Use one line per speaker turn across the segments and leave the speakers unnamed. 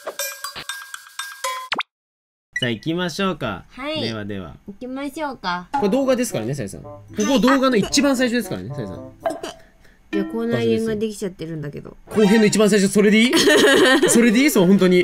さあ行きましょうか。
はい。
ではでは。
行きましょうか。
これ動画ですからね、さやさん。ここ動画の一番最初ですからね、さやさん。
いや、口内炎ができちゃってるんだけど。
後編の一番最初、それでいいそれでいいそう、本当に。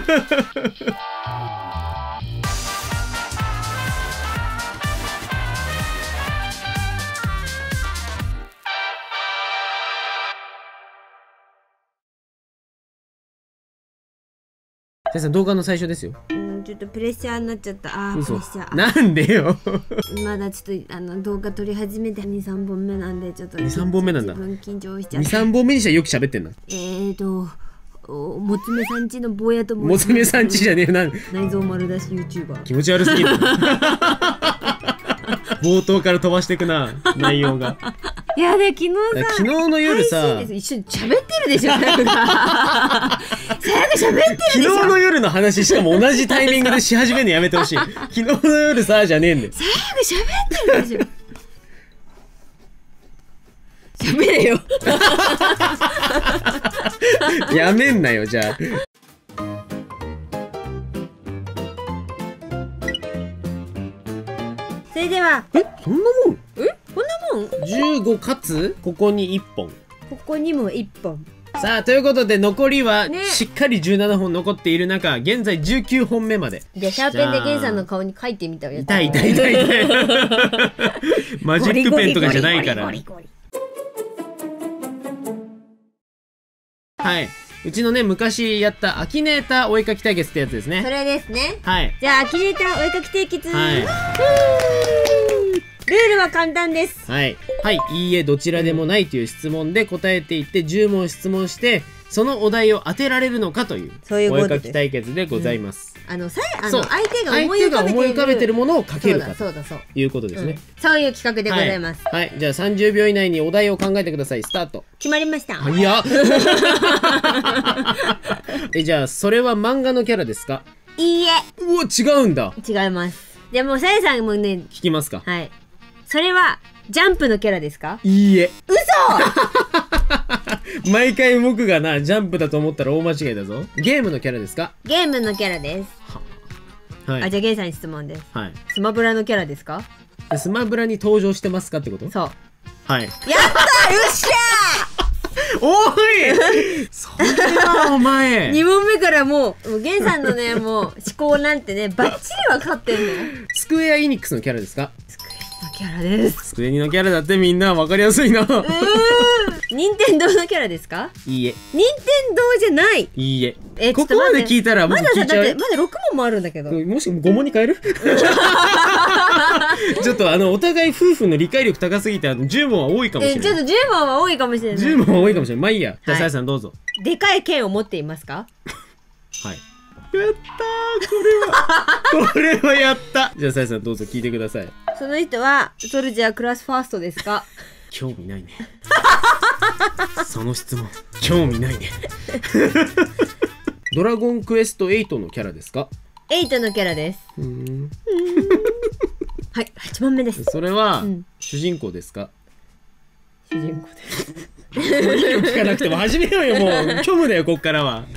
さやさん、動画の最初ですよ。
ちょっとプレッシャーになっちゃった。あー、プレッシャー。
なんでよ。
まだちょっと動画撮り始めて2、3本目なんでちょっと
2、3本目なんだ。
自分緊張しちゃう。
2、3本目にしてはよく喋ってんな。
もつめさんちの坊やと
もつめさんちじゃねえな。
内臓丸出し YouTuber。
気持ち悪すぎる。冒頭から飛ばしていくな、内容が。
いやで、昨日
の夜さ、
一緒に喋ってるでしょ。さやが喋ってるでしょ。
昨日の夜の話、しかも同じタイミングでし始めるのやめてほしい。昨日の夜さじゃねえんだよ。
さやが喋ってるでしょ。喋れよ。
やめんなよ、じゃあ。
それでは、
そんなもん
こんなもん
?15 かつここに1本。
ここにも1本。
さあ、ということで残りは
ね
しっかり17本残っている中、現在19本目まで。
じゃあシャーペンでゲンさんの顔に書いてみたよ。
痛い痛い痛い痛い。マジックペンとかじゃないから。はい。うちのね、昔やったアキネーターお絵かき対決ってやつですね。
それですね。
はい。
じゃあアキネーターお絵かき対決。
はい。
ルールは簡単です。
はい。はい、いいえ、どちらでもないという質問で答えていって、10問質問して、そのお題を当てられるのかという、
そういう
お
ことです。
絵かき対決でございます。
相
そう
手が
相手が思い浮かべてるものをかけるかということですね。
そういう企画でございます。
はい。じゃあ30秒以内にお題を考えてください。スタート。
決まりました。
いや。じゃあ、それは漫画のキャラですか？
いいえ。
うわ、違うんだ。
違います。でも、さやさんもね、
聞きますか？
はい。それは、ジャンプのキャラですか？
いいえ。
嘘
毎回僕がな、ジャンプだと思ったら大間違いだぞ。ゲームのキャラですか？
ゲームのキャラです。
はい。
じゃあゲイさんに質問です。
はい。
スマブラのキャラですか？
スマブラに登場してますかってこと？
そう。
はい。
やったよっしゃ
おいそれはお前
2問目からもうゲンさんのね、もう思考なんてね、バッチリ分かってんのよ。
スクエア・エニックスのキャラですか？
スクエニのキャラです。
スクエニのキャラだってみんな分かりやすいな。
任天堂のキャラですか？
いいえ。
任天堂じゃない。
いいえ。
こ
こまで聞いたら僕聞いちゃう。
まだ6問もあるんだけど。
もし5問に変える？ちょっとお互い夫婦の理解力高すぎて10問は多いかもしれない。
ちょっと10問は多いかもしれない。
10問は多いかもしれない。まあいいや。じゃあさやさんどうぞ。
でかい剣を持っていますか？
はい。やったー、これはやった。じゃあさやさんどうぞ聞いてください。
その人はソルジャークラスファーストですか？
興味ないね。その質問興味ないね。ドラゴンクエスト8のキャラですか
？8のキャラです。はい、8問目です。
それは、主人公ですか？
主人公です。
もういいよ、聞かなくても始めようよ。もう虚無だよ、こっからは。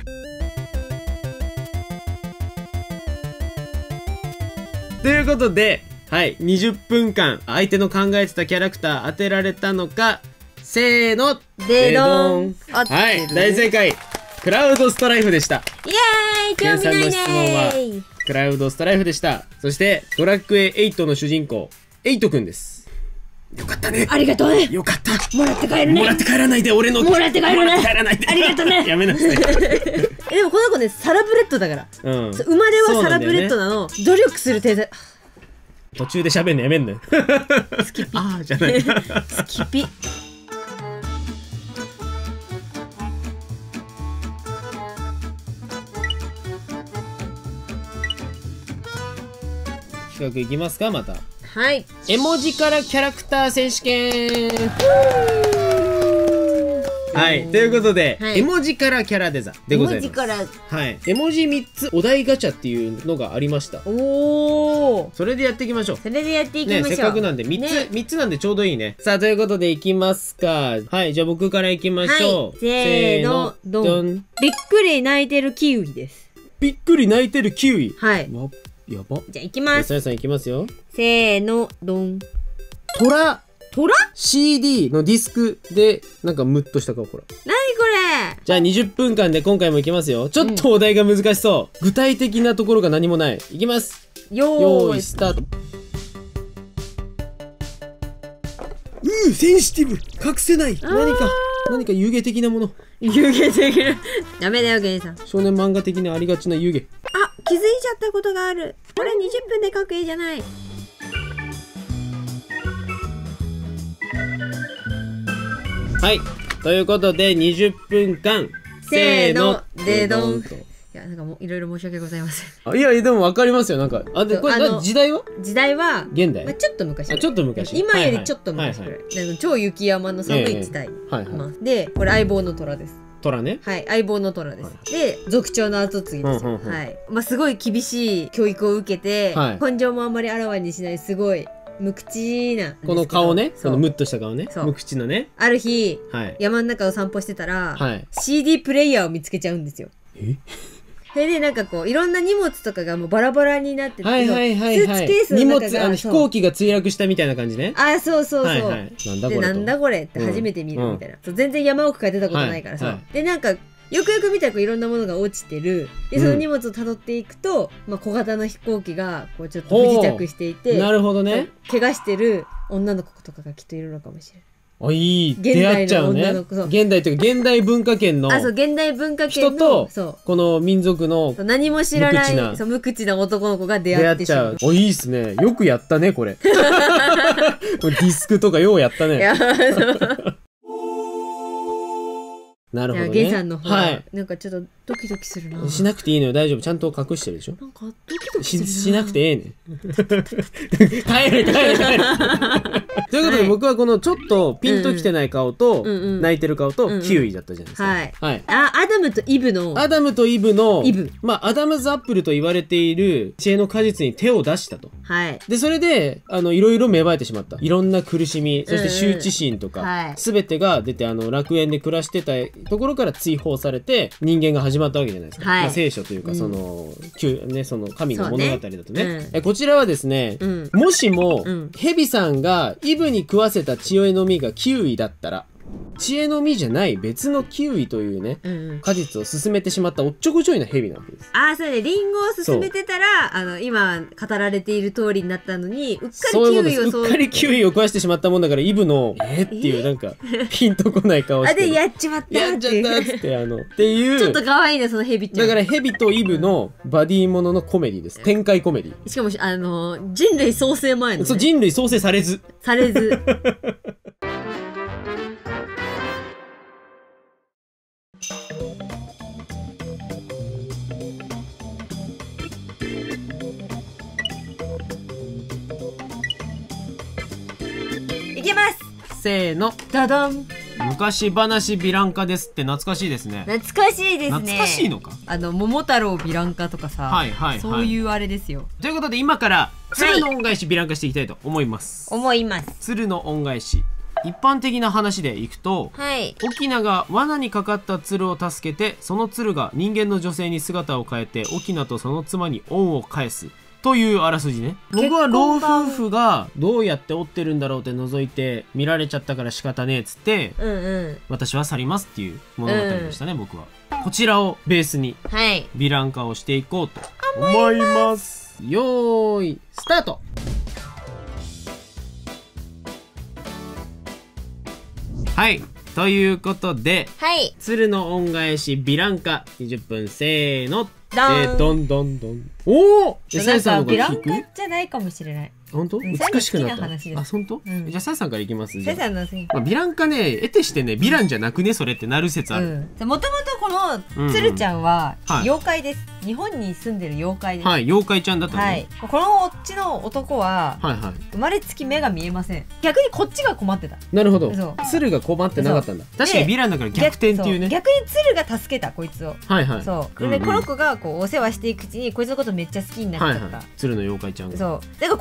ということで、はい、20分間相手の考えてたキャラクター当てられたのか、せーの、
でどん。
はい、大正解。クラウドストライフでした。
イエーイ、興味ないねー。
ケンさんの質問はクラウドストライフでした。そしてドラクエ8の主人公エイトくんです。よかったね。
ありがとうね。
よかった。
もらって帰るね。
もらって帰らないで、俺の。
もらって帰るね。
もらって帰らないで。
ありがとうね。
やめなさい。
でもこの子ね、サラブレッドだから。生まれはサラブレッドなの。努力する天才。
途中で喋んのやめんのよ。
スキピ。
ああじゃない。
スキピ。
企画いきますか、また。
はい。
絵文字からキャラクター選手権。はい、ということで、絵文字からキャラデザでございます。
絵文字から。
はい。絵文字3つお題ガチャっていうのがありました。
おお。
それでやっていきましょう。
それでやっていきましょう。
ね、せっかくなんで3つなんでちょうどいいね。さあ、ということでいきますか。はい、じゃあ僕からいきましょう。
せーの、ドン。びっくり泣いてるキウイです。
びっくり泣いてるキウイ。
はい。
わ、やば。
じゃあ行きます。
さやさんいきますよ。
せーの、ドン。
トラ
CD
のディスクでなんかムッとした顔。ほら。
なにこれ。
じゃあ20分間で今回もいきますよ。ちょっとお題が難しそう。具体的なところが何もない。いきます。よーいスタート。センシティブ。隠せない。何か湯気的なもの。
湯気的な。ダメだよゲイさん。
少年漫画的にありがちな湯気。
あ、気づいちゃったことがある。これ20分で描く絵じゃない。
はい、ということで20分間
せーのでどんと。いや、なんかもういろいろ申し訳ございません。
いやでも分かりますよ。なんかでこれ時代は現代、
ちょっと昔。
ちょっと昔。
今よりちょっと昔くらい。超雪山の寒い地帯。で、これ相棒の虎です。
虎ね。
はい、相棒の虎です。で、族長の後継ぎですよ。はい。まあすごい厳しい教育を受けて、根性もあんまりあらわにしないすごい無口な
この顔ね、このムッとした顔ね、無口のね。
ある日、山の中を散歩してたら CD プレイヤーを見つけちゃうんですよ。それでなんかこういろんな荷物とかがもうバラバラになってて、スーツケースの中が
飛行機が墜落したみたいな感じね。
あ、そうそうそう。で、なんだこれって初めて見るみたいな。全然山奥から出たことないからさ。で、なんかよくよく見たらいろんなものが落ちてる。で、その荷物をたどっていくと、まあ小型の飛行機がこうちょっと不時着していて、
なるほどね。
怪我してる女の子とかがきっといるのかもしれない。
あ、いい。出会っちゃうね。現代というか現代文化圏の人とこの民族の
何も知らない無口な男の子が出会ってしまう。
お、いいっすね。よくやったねこれ。ディスクとかようやったね。なるほどね。
ゲイさんの方、なんかちょっとドキドキするな。
しなくていいのよ、大丈夫。ちゃんと隠してるでしょ。
なんかドキドキするな。
しなくてええねん。帰れ。ということで僕はこのちょっとピンときてない顔と泣いてる顔とキウイだったじゃないですか。はい。
アダムとイブのま
あアダムズアップルと言われている知恵の果実に手を出したと。
はい。
でそれでいろいろ芽生えてしまった。いろんな苦しみ、そして羞恥心とか全てが出て楽園で暮らしてたところから追放されて人間が始まったわけじゃないですか。まあ聖書というかその神の物語だとね。こちらはですね、もしもヘビさんがイブに食わせた知恵の実がキウイだったら、知恵の実じゃない別のキウイというね、果実を進めてしまったおっちょこちょいなヘビなわけです。
ああ、それでリンゴを進めてたら今語られている通りになったのに、うっか
りキウイを食わしてしまったもんだから、イブのっていうなんかピンとこない顔して、
でやっちまったって
っていう
ちょっと可愛いねそのヘビちゃん。
だからヘビとイブのバディもののコメディです。展開コメディ。
しかも人類創生前の、
そう、人類創生されず
いきます。
せーの、
ダダン。
昔話ヴィランカですって懐かしいですね。
懐かしいですね。
懐かしいのか。
桃太郎ヴィランカとかさ、そういうあれですよ。
ということで今から鶴の恩返しヴィランカしていきたいと思います。鶴の恩返し。一般的な話でいくと、翁が罠にかかった鶴を助けて、その鶴が人間の女性に姿を変えて翁とその妻に恩を返すというあらすじね。僕は老夫婦がどうやって追ってるんだろうって覗いて見られちゃったから仕方ねえっつって、私は去りますっていう物語でしたね。僕はこちらをベースにヴィラン化をしていこうと思います。よーいスタート。はい、ということで、鶴の恩返しヴィランカ20分せーの、どんどんどん。おお、
さやさんのが聞く？ヴィランカじゃないかもしれない。
本当？美しくなった。あ、本当？じゃあさやさんからいきます。さやさんのヴィランカね、得てしてね、ヴィランじゃなくねそれってなる説ある。
もともとこの鶴ちゃんは妖怪です。日本に住んでる妖怪です。
はい、妖怪ちゃんだったね。
このおっちの男は生まれつき目が見えません。逆にこっちが困ってた。
なるほど。鶴が困ってなかったんだ。確かにヴィランだから逆転っていうね。
逆に鶴が助けたこいつを。そうでこの子がこうお世話していくうちにこいつのことめっちゃ好きになっちゃった。
鶴の妖怪ちゃんが。
そうだからこんな格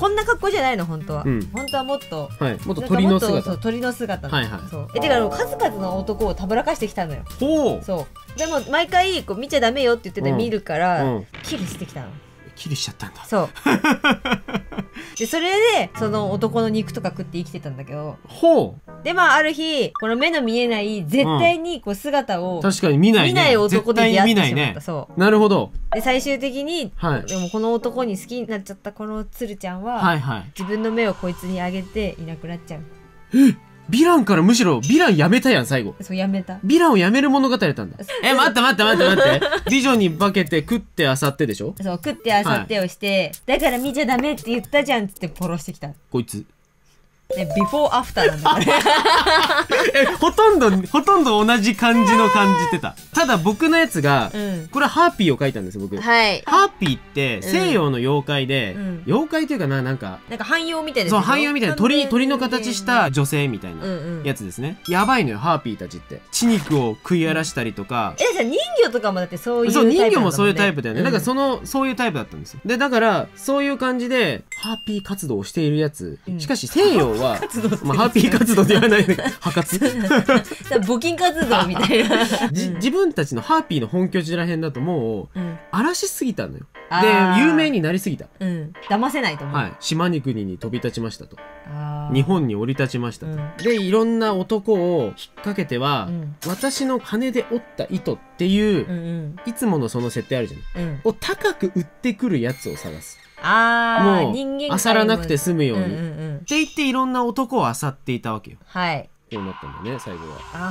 好じゃないの本当は。本当はもっと
もっと鳥の姿。
そう鳥の姿。そう。てか数々の男をたぶらかしてきたのよ。そう。でも毎回こう見ちゃダメよって言ってて見るからキルしてきたの。
キルしちゃったんだ。
そう。でそれでその男の肉とか食って生きてたんだけど。でまあある日この目の見えない絶対にこう姿を
確かに見ない
男で出会ってしまった。そう。
なるほど。
で最終的にでもこの男に好きになっちゃったこの鶴ちゃんは自分の目をこいつにあげていなくなっちゃう。
ヴィランからむしろヴィランやめたやん最後。
そうやめた。
ヴィランをやめる物語だったんだ。待って美女に化けて食ってあさってでしょ。
そう食ってあさってをして、だから見ちゃダメって言ったじゃんっつって殺してきた
こいつ。
ビフォーアフターなんだね。
ほとんど同じ感じの感じてた。ただ僕のやつが、これはハーピーを描いたんです僕。ハーピーって西洋の妖怪で、妖怪というかなんか
汎用みたいな。
そう汎用みたいな鳥の形した女性みたいなやつですね。やばいのよハーピーたちって。血肉を食い荒らしたりとか。
じゃあ人魚とかもだってそういうタイプだもんね。
そう人魚もそういうタイプだよね。だからそういうタイプだったんですよ。でだからそういう感じでハーピー活動をしているやつ。しかし西洋はまあハッピー活動ではないね。破活
募金活動みたいな。
自分たちのハーピーの本拠地らへんだともう荒らしすぎたのよ。で有名になりすぎた。
騙せないと思う。
島に国に飛び立ちましたと。日本に降り立ちましたと。でいろんな男を引っ掛けては私の羽で折った糸っていういつものその設定あるじゃん。を高く売ってくるやつを探す。もう漁らなくて済むようにって言っていろんな男を漁っていたわけよ。そうなったんだね最後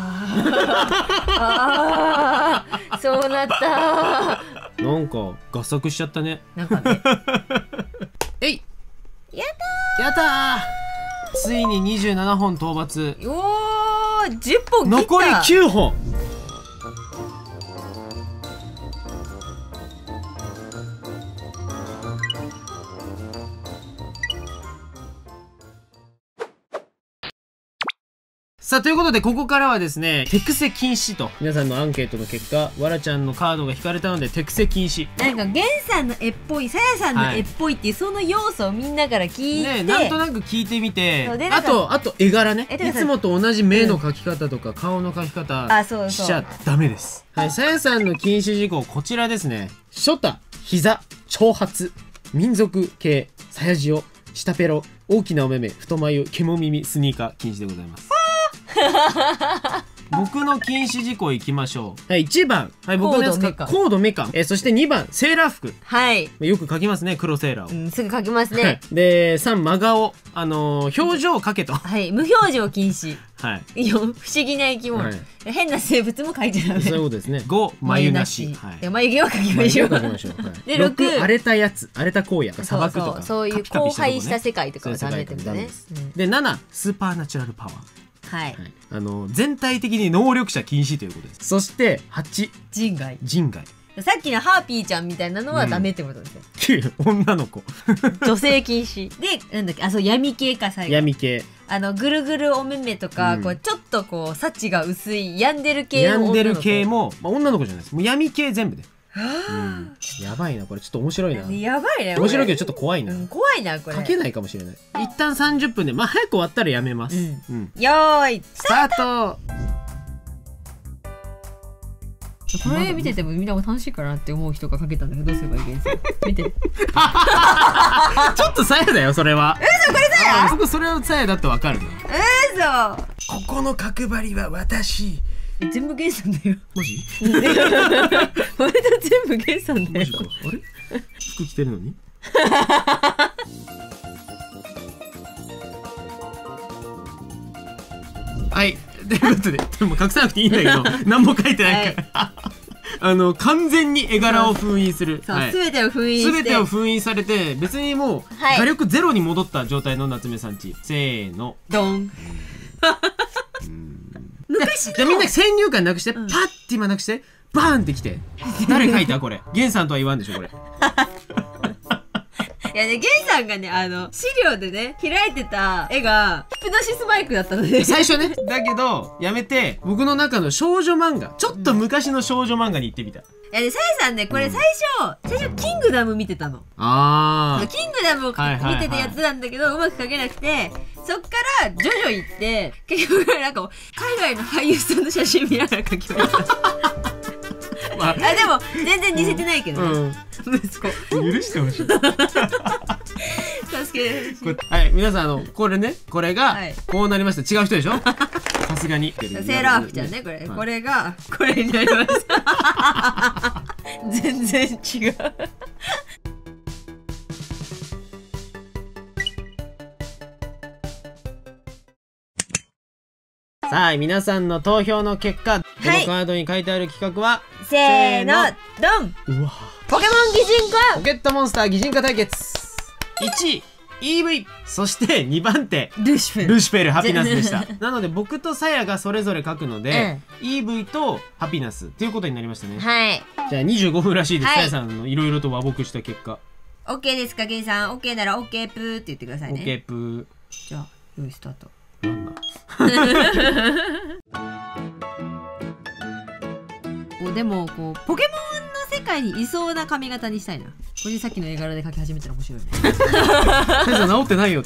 は。そうなった。
なんか合作しちゃったね。
なんかね。
えいやったー。ついに27本討伐。
おー10本切った。
残り9本。さあということでここからはですね手癖禁止と皆さんのアンケートの結果わらちゃんのカードが引かれたので手癖禁止。
なんかゲンさんの絵っぽいさやさんの絵っぽいっていうその要素をみんなから聞いて、
なんとなく聞いてみて、あと絵柄ね、いつもと同じ目の描き方とか顔の描き方しちゃダメです。さやさんの禁止事項こちらですね。ショタ、膝、長髪、民族系、さやじお、下ペロ、大きなお目目、太眉、獣耳、スニーカー禁止でございます。僕の禁止事項いきましょう。1番、僕のやつコードメカ、そして2番セーラー服。よく書きますね黒セーラーを。
すぐ書きますね。
で3真顔、表情を書けと。
無表情禁止。不思議な生き物、変な生物も書いてダメ。
そういうことですね。5眉なし、
眉毛は書きましょう。
で6荒れたやつ、荒れた荒野、砂漠とか
そういう荒廃した世界とかはダメってことね。
で7スーパーナチュラルパワー。全体的に能力者禁止ということです。そして8
人外。さっきのハーピーちゃんみたいなのはダメってことです
よ。女の子
女性禁止で、なんだっけ、そう闇系か。最後
闇系、
ぐるぐるお目目とか、こうちょっとこう幸が薄い病んでる系の
病んでる系も、女の子じゃないです。もう闇系全部で。やばいなこれ、ちょっと面白いな。
やばいね。
面白いけどちょっと怖いな。
怖いなこれ。
書けないかもしれない。一旦30分で早く終わったらやめます。
よーい
スタート。
これ見ててもみんなも楽しいかなって思う人が書けたんだけど、どうすればいいですか。見て。ち
ょっとさやだよそれは。
これさや。
それはさやだってわかる
の。
ここの角張りは私。
全部ゲンさんだよ。
マジ？
俺と全部ゲンさんだよ。
マジか。あれ？服着てるのに？はい。ということで、でも隠さなくていいんだけど、何も書いてないから。完全に絵柄を封印する。
全てを封印して。
全てを封印されて、別にもう画力ゼロに戻った状態の夏目さんち。せーの。
ドン。
じゃあみんな先入観なくして、パッて今なくして、バーンってきて。誰描いたこれ。ゲンさんとは言わんでしょこれ。
いやね、ゲンさんがね、資料でね、開いてた絵が、ヒプノシスマイクだったので。
最初ね。だけど、やめて、僕の中の少女漫画、ちょっと昔の少女漫画に行ってみた。
いやでさやさんねこれ最初キングダム見てたの。キングダムを見てたやつなんだけどうまく描けなくて、そっからジョジョ行って結局なんか海外の俳優さんの写真見ながら描きました。あでも全然似せてないけどね、息子
許してほしい。
助けてほしい。
はい、皆さんこれね、これがこうなりました。違う人でしょ。さすがに
セーラー服ちゃんね、これ、これがこれになりました。全然違う。
さあ皆さんの投票の結果、このカードに書いてある企画は
せーのドン。うわ、ポケモン擬人化
ポケットモンスター擬人化対決。1位 EV、 そして2番手
ルシフ
ェルハピナスでした。なので僕とさやがそれぞれ書くので、EV とハピナスっていうことになりましたね。
はい、
じゃあ25分らしいです。さやさんのいろいろと和睦した結果。
OK ですか、ケンさん。 OK なら OK プーって言ってくださいね。
OK プー。
じゃあ用意スタート。でもこうポケモンの世界にいそうな髪型にしたいな。これさっきの絵柄で描き始めたら面白いね。
治ってないよって。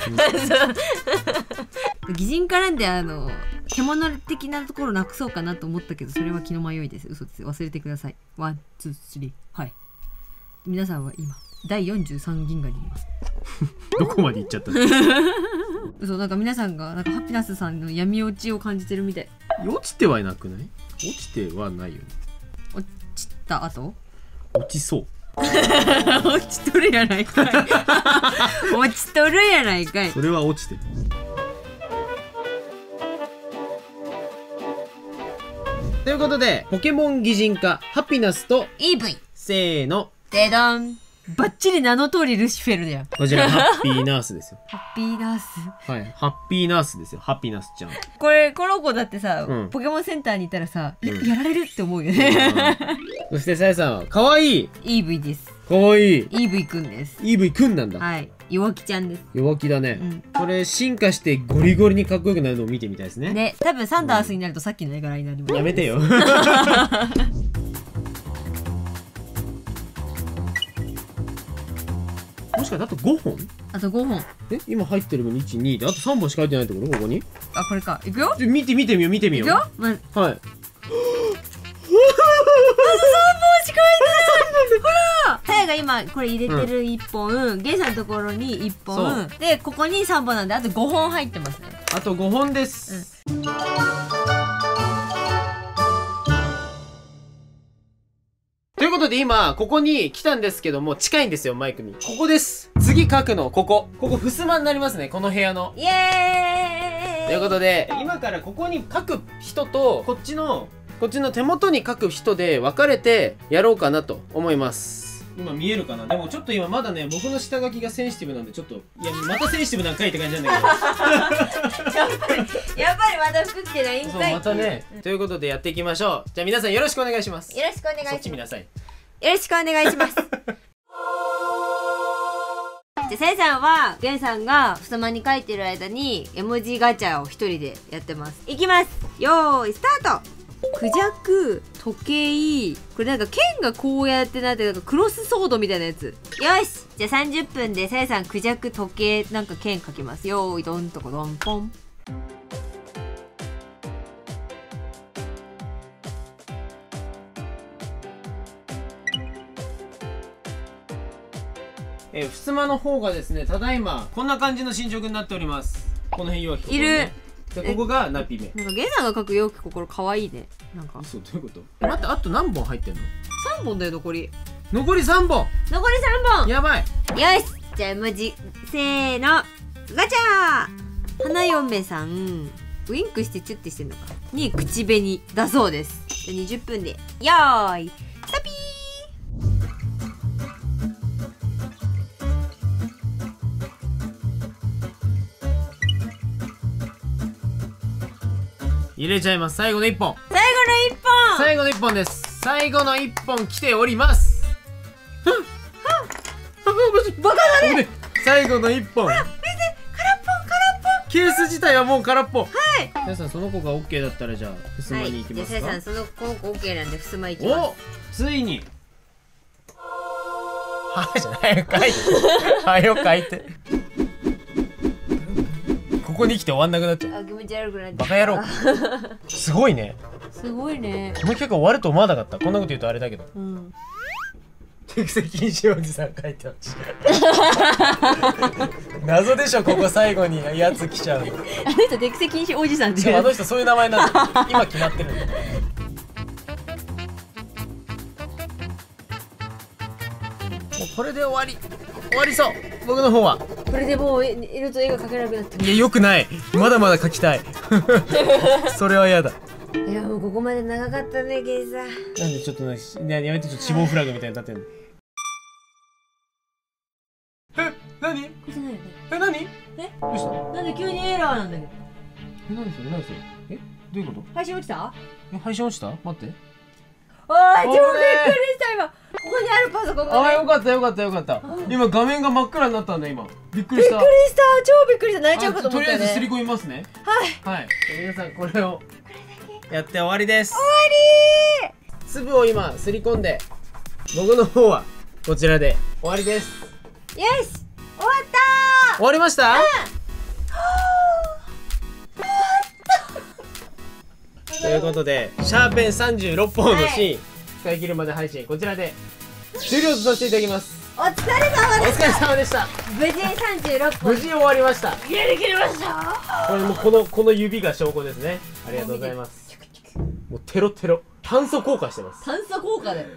擬人化なんで獣的なところなくそうかなと思ったけど、それは気の迷いです。嘘です。忘れてください。ワンツースリー。はい、皆さんは今第43銀河にいます。
どこまで行っちゃったの。
嘘、なんか皆さんがなんかハピナスさんの闇落ちを感じてるみたい。
落ちてはいなくない？落ちてはないよね。
落ちた後？
落ちそう。
落ちとるやないかい。落ちとるやないかい。
それは落ちてる。ということでポケモン擬人化ハピナスと
EV、
せーの
デドン。バッチリ名の通りルシフェルだよ。
こちらハッピーナースですよ。
ハッピーナース。
はい、ハッピーナースですよ。ハピナスちゃん。
この子だってさ、ポケモンセンターにいたらさ、やられるって思うよね。
そしてさやさんは可愛い
EV です。
可愛い
EV くんです。
EV くんなんだ。
はい、弱気ちゃんです。
弱気だね。これ進化してゴリゴリにかっこよくなるのを見てみたいですね。
ね、多分サンダースになるとさっきの絵柄になります。
やめてよ。もしかしてあと5本？
あと5本。
今入ってる分1、2であと3本しか入ってないってこと？ここに？
あ、これか。いくよ。
見てみよう。いくよ。はい。あと3本しか入ってない。ほら。さやが今これ入れてる1本、ゲイさんのところに1本で、ここに3本なんであと5本入ってますね。あと5本です。ということで今ここに来たんですけども、近いんですよマイクに。ここです。次書くのここ襖になりますね、この部屋の。イエーイということで今からここに書く人とこっちの手元に書く人で分かれてやろうかなと思います。今見えるかな。でもちょっと今まだね、僕の下書きがセンシティブなんで、ちょっとまたセンシティブな回って感じなんだけど。やっぱりまた服着てないんかい。そうまたね、ということでやっていきましょう。じゃあ皆さんよろしくお願いします。よろしくお願いします。そっち見なさい。よろしくお願いします。じゃあさやさんはゲンさんが襖に書いてる間に絵文字ガチャを一人でやってます。いきます。よーいスタート。クジャク、時計、これなんか剣がこうやってなって、なんかクロスソードみたいなやつ。よし、じゃあ30分でさやさんクジャク、時計、なんか剣書きます。よーいどんとこどんぽん。襖の方がですね、ただいまこんな感じの進捗になっております。この辺弱気いる。でここがナピメ。なんかゲイさんが描く容器心可愛いね。なんかそう、どういうこと？待って、あと何本入ってんの？3本だよ、残り3本。残り3本やばい。よし、じゃあ絵文字せーのガチャー。花嫁さんウインクしてチュッてしてんのかに口紅だそうです。じゃあ20分でよーいスタピー。入れちゃいます。最後の1本。最後の1本です。最後の1本来ております。バカだね。最後の1本。ほら見て、空っぽ。ケース自体はもう空っぽ。はい。皆さんその子が OK だったらじゃあ襖に行きますか。じゃあさやさんこの子 OK なんで襖行きます。お、ついにはじゃないよ、書いて。はよ書いて。ここに来て終わんなくなっちゃう。
気持ち悪くなっちゃう。
バカ野郎。すごいね。
すごいね。
この企画終わると思わなかった。こんなこと言うとあれだけど。適正禁止おじさん書いてました。謎でしょ、ここ最後にやつ来ちゃう。
あの人適正禁止おじさんって。
あの人そういう名前なんだ。今決まってるんだ。もうこれで終わりそう。僕の方は
これでもう色と絵が描けなくなってる。
いや、よくない。まだまだ描きたい。それは嫌だ。
いや、もうここまで長かったね、ゲイさん。
なんでちょっとやめて、ちょっと死亡フラグみたいになってんの。何？これじゃないよね。何？どうした？
なんで急にエラーなんだけど。
何ですよ。どういうこと？
配信落ちた？
配信落ちた？待って。
おーい、超びっくりした今。ここにあるパソコンがね。
よかった。今画面が真っ暗になったんだ今。びっくりした。
超びっくりした。泣いちゃうかと思ったね。
とりあえずすり込みますね。はい。皆さんこれをやって終わりです。終わり。粒を今すり込んで、僕の方はこちらで終わりです。
よし。終わったー。
終わりました？ということで、シャーペン36本のシーン、使い切るまで配信、こちらで終了とさせていただきます。
お疲れ様でした。
お疲れ様でした。
無事36本。
無事終わりました。
やりきりました。
これもこの指が証拠ですね。ありがとうございます。もうテロテロ。炭素効果してます。
炭素効果だよ。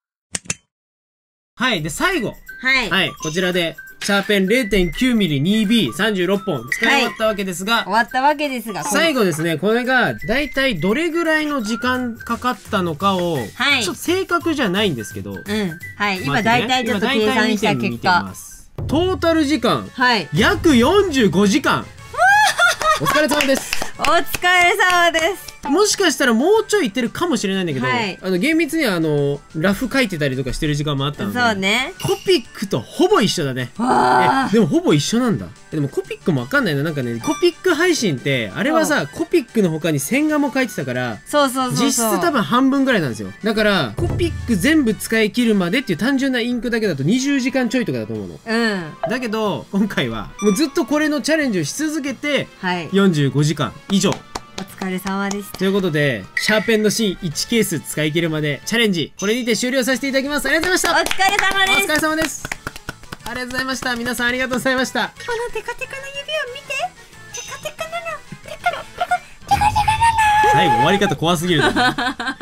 はい。で、最後。はい。こちらで、シャーペン 0.9mm2B36 本使い終わったわけですが、最後ですね、これがだいたいどれぐらいの時間かかったのかを、ちょっと正確じゃないんですけど、
今だいたいちょっと計算した結果、
トータル時間、約45時間。お疲れ様です。
お疲れ様です。
もしかしたらもうちょいいってるかもしれないんだけど、厳密にはラフ書いてたりとかしてる時間もあったので、
そうね、
コピックとほぼ一緒だね。でもほぼ一緒なんだ。でもコピックもわかんないな。なんかね、コピック配信ってあれはさ、コピックの他に線画も書いてたから、実質多分半分ぐらいなんですよ。だからコピック全部使い切るまでっていう単純なインクだけだと20時間ちょいとかだと思うの。だけど今回はもうずっとこれのチャレンジをし続けて、45時間以上。
お疲れ様でした。
ということで、シャーペンのシーン1ケース使い切るまでチャレンジ、これにて終了させていただきます。ありがとうございました。
お疲れ様です。
お疲れ様です。ありがとうございました。皆さんありがとうございました。
このテカテカの指を見て。テカテカなの。テカテカなの。
最後終わり方怖すぎる。